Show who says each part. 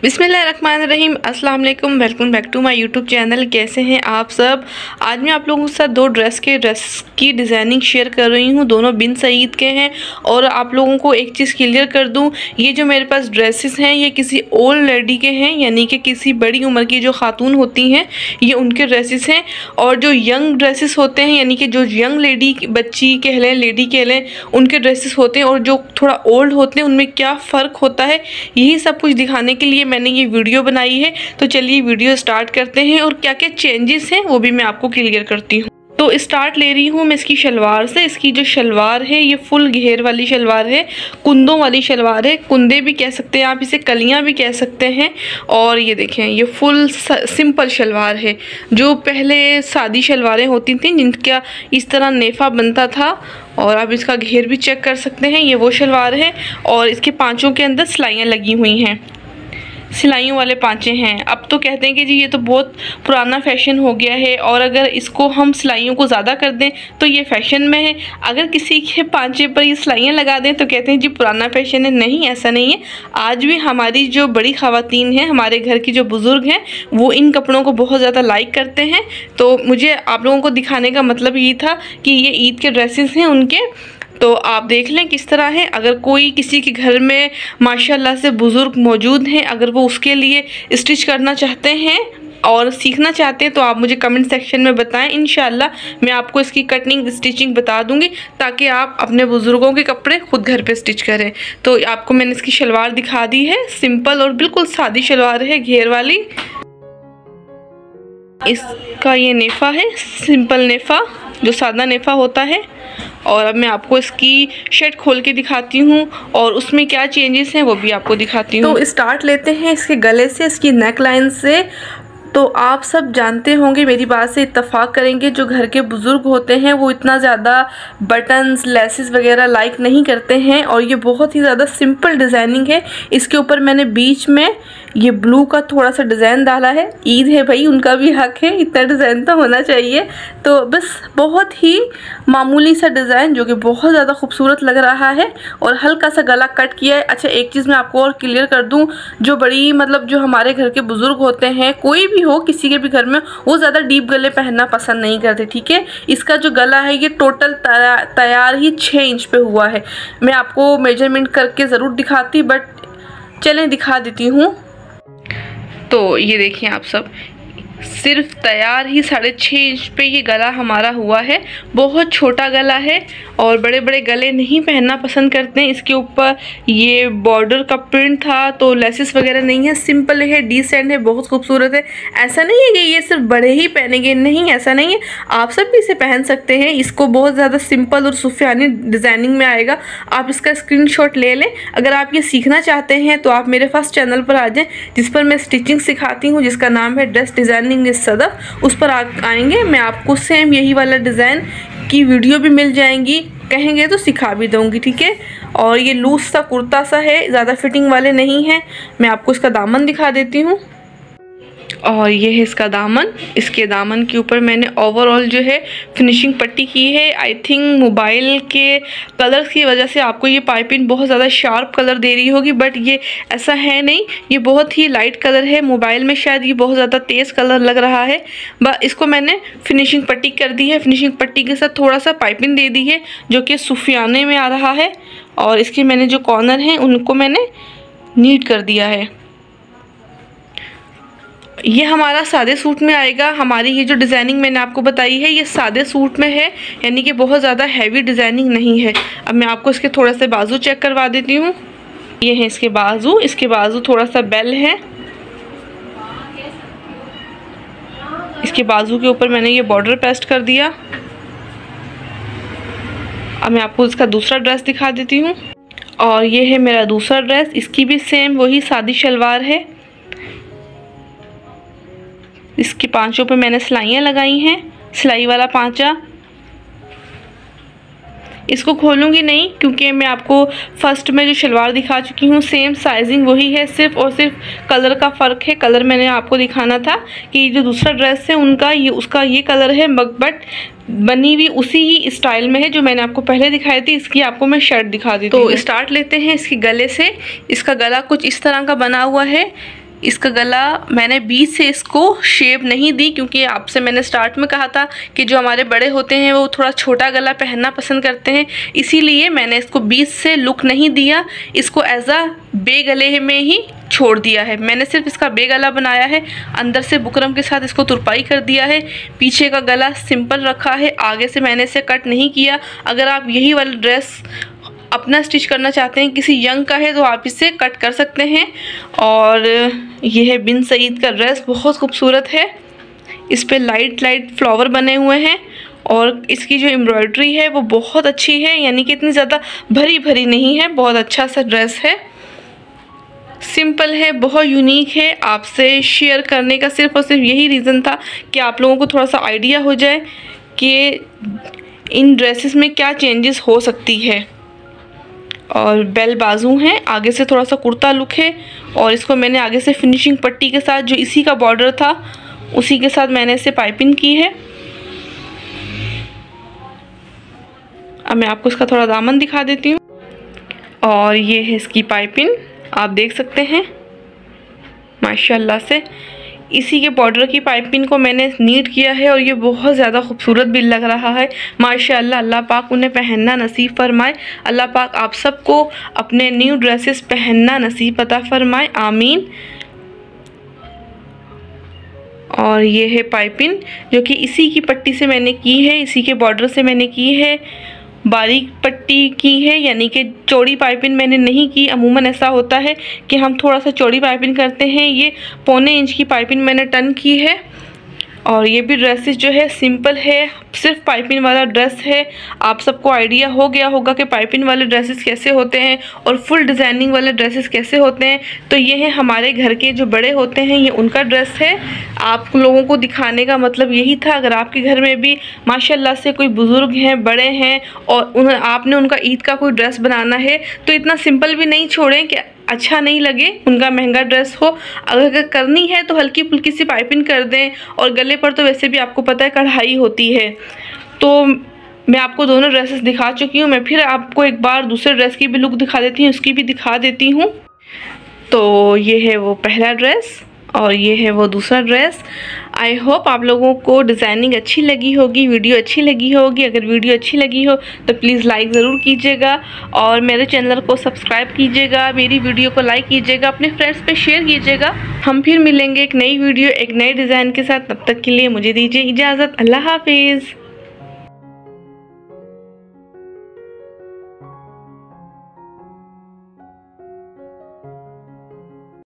Speaker 1: बिस्मिल्लाहिर्रहमानिर्रहीम, अस्सलाम वालेकुम। Welcome back to my YouTube channel. कैसे हैं आप सब। आज मैं आप लोगों के साथ दो ड्रेस की डिज़ाइनिंग शेयर कर रही हूँ। दोनों बिन सईद के हैं। और आप लोगों को एक चीज़ क्लियर कर दूँ, ये जो मेरे पास ड्रेसेस हैं ये किसी ओल्ड लेडी के हैं, यानी कि किसी बड़ी उम्र की जो खातून होती हैं ये उनके ड्रेसेस हैं। और जो यंग ड्रेसेस होते हैं, यानी कि जो यंग लेडी, बच्ची कह लें, लेडी कह लें, उनके ड्रेसेस होते हैं। और जो थोड़ा ओल्ड होते हैं उनमें क्या फ़र्क होता है, यही सब कुछ दिखाने के लिए मैंने ये वीडियो बनाई है। तो चलिए वीडियो स्टार्ट करते हैं और क्या क्या चेंजेस हैं वो भी मैं आपको क्लियर करती हूँ। तो स्टार्ट ले रही हूँ मैं इसकी शलवार से। इसकी जो शलवार है ये फुल घेर वाली शलवार है, कुंदों वाली शलवार है। कुंदे भी कह सकते हैं आप इसे, कलियाँ भी कह सकते हैं। और ये देखें ये फुल सिंपल शलवार है। जो पहले सादी शलवारें होती थी जिनका इस तरह नेफा बनता था, और आप इसका घेर भी चेक कर सकते हैं, ये वो शलवार है। और इसके पाँचों के अंदर सिलाइयाँ लगी हुई हैं, सिलाइयों वाले पांचे हैं। अब तो कहते हैं कि जी ये तो बहुत पुराना फ़ैशन हो गया है, और अगर इसको हम सिलाइयों को ज़्यादा कर दें तो ये फ़ैशन में है। अगर किसी के पांचे पर ये सिलाइयाँ लगा दें तो कहते हैं जी पुराना फ़ैशन है। नहीं, ऐसा नहीं है। आज भी हमारी जो बड़ी ख़वातीन हैं, हमारे घर की जो बुज़ुर्ग हैं, वो इन कपड़ों को बहुत ज़्यादा लाइक करते हैं। तो मुझे आप लोगों को दिखाने का मतलब ये था कि ये ईद के ड्रेसेस हैं उनके। तो आप देख लें किस तरह है। अगर कोई किसी के घर में माशाल्लाह से बुज़ुर्ग मौजूद हैं, अगर वो उसके लिए स्टिच करना चाहते हैं और सीखना चाहते हैं तो आप मुझे कमेंट सेक्शन में बताएं। इंशाल्लाह मैं आपको इसकी कटिंग स्टिचिंग बता दूंगी, ताकि आप अपने बुज़ुर्गों के कपड़े खुद घर पे स्टिच करें। तो आपको मैंने इसकी शलवार दिखा दी है, सिंपल और बिल्कुल सादी शलवार है, घेर वाली। इसका ये नेफा है, सिंपल नेफा, जो सादा नेफा होता है। और अब मैं आपको इसकी शर्ट खोल के दिखाती हूँ और उसमें क्या चेंजेस हैं वो भी आपको दिखाती हूँ। तो स्टार्ट लेते हैं इसके गले से, इसकी नेक लाइन से। तो आप सब जानते होंगे, मेरी बात से इत्तेफाक करेंगे, जो घर के बुज़ुर्ग होते हैं वो इतना ज़्यादा बटन्स, लेसेस वगैरह लाइक नहीं करते हैं। और ये बहुत ही ज़्यादा सिंपल डिज़ाइनिंग है। इसके ऊपर मैंने बीच में ये ब्लू का थोड़ा सा डिज़ाइन डाला है। ईद है भाई, उनका भी हक है, इतना डिज़ाइन तो होना चाहिए। तो बस बहुत ही मामूली सा डिज़ाइन जो कि बहुत ज़्यादा खूबसूरत लग रहा है। और हल्का सा गला कट किया है। अच्छा, एक चीज़ मैं आपको और क्लियर कर दूँ, जो बड़ी मतलब जो हमारे घर के बुज़ुर्ग होते हैं, कोई भी हो, किसी के भी घर में, वो ज़्यादा डीप गले पहनना पसंद नहीं करते, ठीक है। इसका जो गला है ये टोटल तैयार ही 6 इंच पे हुआ है। मैं आपको मेजरमेंट करके ज़रूर दिखाती, बट चलें दिखा देती हूँ। तो ये देखिए आप सब, सिर्फ तैयार ही 6.5 इंच पे ये गला हमारा हुआ है। बहुत छोटा गला है और बड़े बड़े गले नहीं पहनना पसंद करते हैं। इसके ऊपर ये बॉर्डर का प्रिंट था, तो लेसेस वगैरह नहीं है, सिंपल है, डिसेंट है, बहुत खूबसूरत है। ऐसा नहीं है कि ये सिर्फ बड़े ही पहनेंगे, नहीं, ऐसा नहीं है। आप सब भी इसे पहन सकते हैं। इसको बहुत ज़्यादा सिंपल और सूफियानी डिज़ाइनिंग में आएगा। आप इसका स्क्रीनशॉट ले लें। अगर आप ये सीखना चाहते हैं तो आप मेरे फर्स्ट चैनल पर आ जाएँ, जिस पर मैं स्टिचिंग सिखाती हूँ, जिसका नाम है ड्रेस डिज़ाइनिंग सदफ। उस पर आएंगे, मैं आपको सेम यही वाला डिज़ाइन की वीडियो भी मिल जाएंगी, कहेंगे तो सिखा भी दूंगी, ठीक है। और ये लूज सा कुर्ता सा है, ज़्यादा फिटिंग वाले नहीं हैं। मैं आपको इसका दामन दिखा देती हूँ। और ये है इसका दामन। इसके दामन के ऊपर मैंने ओवरऑल जो है फिनिशिंग पट्टी की है। आई थिंक मोबाइल के कलर की वजह से आपको ये पाइपिंग बहुत ज़्यादा शार्प कलर दे रही होगी, बट ये ऐसा है नहीं, ये बहुत ही लाइट कलर है। मोबाइल में शायद ये बहुत ज़्यादा तेज़ कलर लग रहा है। इसको मैंने फिनिशिंग पट्टी कर दी है। फिनिशिंग पट्टी के साथ थोड़ा सा पाइपिंग दे दी है जो कि सूफियाने में आ रहा है। और इसके मैंने जो कॉर्नर हैं उनको मैंने नीट कर दिया है। ये हमारा सादे सूट में आएगा। हमारी ये जो डिज़ाइनिंग मैंने आपको बताई है ये सादे सूट में है, यानी कि बहुत ज़्यादा हैवी डिज़ाइनिंग नहीं है। अब मैं आपको इसके थोड़ा से बाजू चेक करवा देती हूँ। ये है इसके बाजू। इसके बाजू थोड़ा सा बेल है। इसके बाजू के ऊपर मैंने ये बॉर्डर पेस्ट कर दिया। अब मैं आपको इसका दूसरा ड्रेस दिखा देती हूँ। और ये है मेरा दूसरा ड्रेस। इसकी भी सेम वही सादी शलवार है। इसके पांचों पे मैंने सिलाइयाँ लगाई हैं, सिलाई वाला पांचा। इसको खोलूँगी नहीं क्योंकि मैं आपको फर्स्ट में जो शलवार दिखा चुकी हूँ सेम साइजिंग वही है, सिर्फ और सिर्फ कलर का फ़र्क है। कलर मैंने आपको दिखाना था कि जो दूसरा ड्रेस है उनका ये उसका ये कलर है, बट बनी हुई उसी ही स्टाइल में है जो मैंने आपको पहले दिखाई थी। इसकी आपको मैं शर्ट दिखा दी। तो स्टार्ट लेते हैं इसके गले से। इसका गला कुछ इस तरह का बना हुआ है। इसका गला मैंने बीच से इसको शेप नहीं दी, क्योंकि आपसे मैंने स्टार्ट में कहा था कि जो हमारे बड़े होते हैं वो थोड़ा छोटा गला पहनना पसंद करते हैं, इसीलिए मैंने इसको बीच से लुक नहीं दिया, इसको एज अ बे गले में ही छोड़ दिया है। मैंने सिर्फ इसका बे गला बनाया है, अंदर से बुकरम के साथ इसको तुरपाई कर दिया है। पीछे का गला सिंपल रखा है, आगे से मैंने इसे कट नहीं किया। अगर आप यही वाला ड्रेस अपना स्टिच करना चाहते हैं, किसी यंग का है, तो आप इसे कट कर सकते हैं। और यह है बिन सईद का ड्रेस, बहुत खूबसूरत है। इस पे लाइट लाइट फ्लावर बने हुए हैं और इसकी जो एम्ब्रॉयडरी है वो बहुत अच्छी है, यानी कि इतनी ज़्यादा भरी भरी नहीं है। बहुत अच्छा सा ड्रेस है, सिंपल है, बहुत यूनिक है। आपसे शेयर करने का सिर्फ और सिर्फ यही रीज़न था कि आप लोगों को थोड़ा सा आइडिया हो जाए कि इन ड्रेसेस में क्या चेंजेस हो सकती है। और बेल बाजू हैं, आगे से थोड़ा सा कुर्ता लुक है और इसको मैंने आगे से फिनिशिंग पट्टी के साथ, जो इसी का बॉर्डर था उसी के साथ मैंने इसे पाइपिंग की है। अब मैं आपको इसका थोड़ा दामन दिखा देती हूँ और ये है इसकी पाइपिंग, आप देख सकते हैं माशाल्लाह से। इसी के बॉर्डर की पाइपिंग को मैंने नीट किया है और ये बहुत ज़्यादा खूबसूरत भी लग रहा है माशाल्लाह। अल्लाह पाक उन्हें पहनना नसीब फरमाए। अल्लाह पाक आप सबको अपने न्यू ड्रेसेस पहनना नसीब अता फरमाए, आमीन। और ये है पाइपिंग जो कि इसी की पट्टी से मैंने की है, इसी के बॉर्डर से मैंने की है। बारीक पट्टी की है, यानी कि चौड़ी पाइपिंग मैंने नहीं की। अमूमन ऐसा होता है कि हम थोड़ा सा चौड़ी पाइपिंग करते हैं। ये 1.25 इंच की पाइपिंग मैंने टर्न की है। और ये भी ड्रेसेस जो है सिंपल है, सिर्फ पाइपिंग वाला ड्रेस है। आप सबको आइडिया हो गया होगा कि पाइपिंग वाले ड्रेसेस कैसे होते हैं और फुल डिज़ाइनिंग वाले ड्रेसेस कैसे होते हैं। तो ये है हमारे घर के जो बड़े होते हैं, ये उनका ड्रेस है। आप लोगों को दिखाने का मतलब यही था, अगर आपके घर में भी माशाल्लाह से कोई बुज़ुर्ग हैं, बड़े हैं और आपने उनका ईद का कोई ड्रेस बनाना है, तो इतना सिंपल भी नहीं छोड़ें कि अच्छा नहीं लगे, उनका महंगा ड्रेस हो। अगर करनी है तो हल्की फुल्की सी पाइपिंग कर दें। और गले पर तो वैसे भी आपको पता है कढ़ाई होती है। तो मैं आपको दोनों ड्रेसेस दिखा चुकी हूँ, मैं फिर आपको एक बार दूसरे ड्रेस की भी लुक दिखा देती हूँ, उसकी भी दिखा देती हूँ। तो ये है वो पहला ड्रेस और ये है वो दूसरा ड्रेस। आई होप आप लोगों को डिज़ाइनिंग अच्छी लगी होगी, वीडियो अच्छी लगी होगी। अगर वीडियो अच्छी लगी हो तो प्लीज़ लाइक ज़रूर कीजिएगा और मेरे चैनल को सब्सक्राइब कीजिएगा, मेरी वीडियो को लाइक कीजिएगा, अपने फ्रेंड्स पे शेयर कीजिएगा। हम फिर मिलेंगे एक नई वीडियो एक नए डिज़ाइन के साथ। तब तक के लिए मुझे दीजिए इजाज़त। अल्लाह हाफिज़।